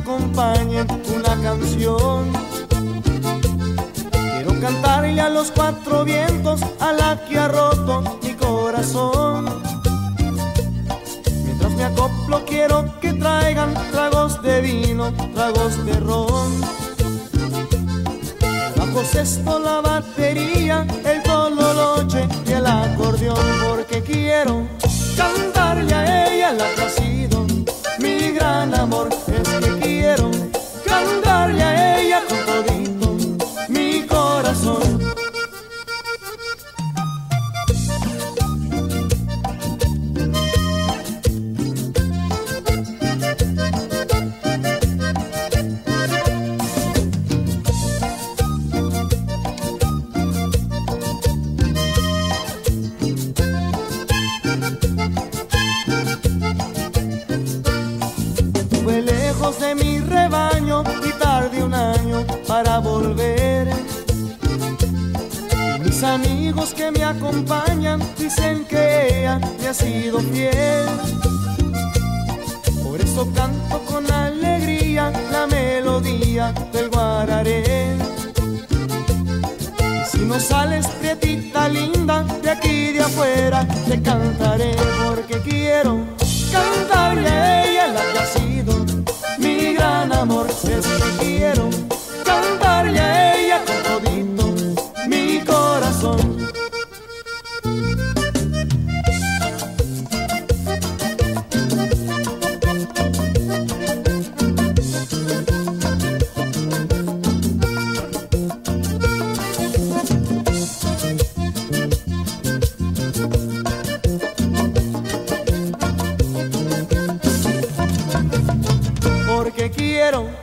acompañen una canción. Quiero cantarle a los cuatro vientos, a la que ha roto mi corazón. Mientras me acoplo quiero que traigan tragos de vino, tragos de ron. Bajo sexto la batería, el tololoche y el acordeón, porque quiero cantarle a ella la que ha sido mi gran amor. Es que quiero cantarle a ella con todito mi corazón. Fue lejos de mi rebaño y tardé un año para volver. Y mis amigos que me acompañan dicen que ella me ha sido fiel. Por eso canto con alegría la melodía del guararé. Y si no sales, prietita linda, de aquí de afuera te cantaré, porque quiero cantarle a ella la que ha sido mi gran amor. Es que quiero cantarle a ella con todito mi corazón. Porque quiero